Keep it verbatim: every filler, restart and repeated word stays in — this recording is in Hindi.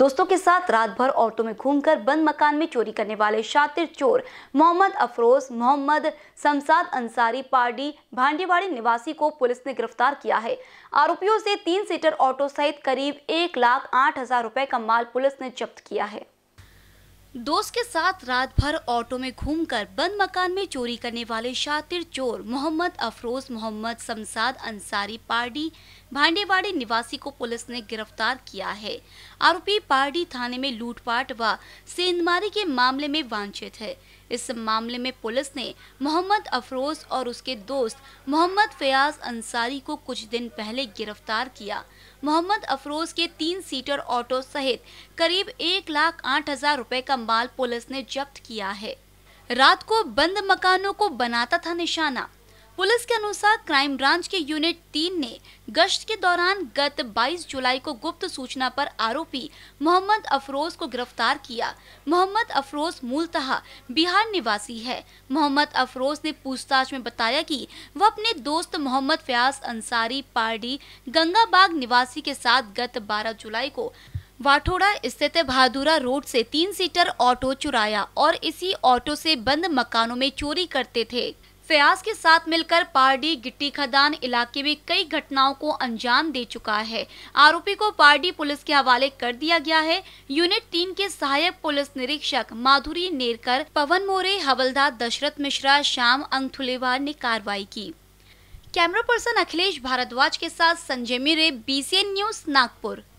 दोस्तों के साथ रात भर ऑटो में घूमकर बंद मकान में चोरी करने वाले शातिर चोर मोहम्मद अफरोज मोहम्मद शमसाद अंसारी पारडी भांडीवाड़ी निवासी को पुलिस ने गिरफ्तार किया है। आरोपियों से तीन सीटर ऑटो सहित करीब एक लाख आठ हजार रुपए का माल पुलिस ने जब्त किया है। दोस्त के साथ रात भर ऑटो में घूमकर बंद मकान में चोरी करने वाले शातिर चोर मोहम्मद अफरोज मोहम्मद शमसाद अंसारी पारडी भांडेवाड़ी निवासी को पुलिस ने गिरफ्तार किया है। आरोपी पारडी थाने में लूटपाट व सेंधमारी के मामले में वांछित है। इस मामले में पुलिस ने मोहम्मद अफरोज और उसके दोस्त मोहम्मद फयाज अंसारी को कुछ दिन पहले गिरफ्तार किया। मोहम्मद अफरोज के तीन सीटर ऑटो सहित करीब एक लाख आठ हजार रुपए का माल पुलिस ने जब्त किया है। रात को बंद मकानों को बनाता था निशाना। पुलिस के अनुसार क्राइम ब्रांच के यूनिट तीन ने गश्त के दौरान गत बाईस जुलाई को गुप्त सूचना पर आरोपी मोहम्मद अफरोज को गिरफ्तार किया। मोहम्मद अफरोज मूलतः बिहार निवासी है। मोहम्मद अफरोज ने पूछताछ में बताया कि वह अपने दोस्त मोहम्मद फयाज अंसारी पारडी गंगाबाग निवासी के साथ गत बारह जुलाई को वाठोड़ा स्थित भादुरा रोड से तीन सीटर ऑटो चुराया और इसी ऑटो से बंद मकानों में चोरी करते थे। फयाज के साथ मिलकर पारडी गिट्टी खदान इलाके में कई घटनाओं को अंजाम दे चुका है। आरोपी को पारडी पुलिस के हवाले कर दिया गया है। यूनिट तीन के सहायक पुलिस निरीक्षक माधुरी नेरकर, पवन मोरे, हवलदार दशरथ मिश्रा, श्याम अंगथुलेवार ने कार्रवाई की। कैमरा पर्सन अखिलेश भारद्वाज के साथ Sanjay Mire, B C N news, Nagpur.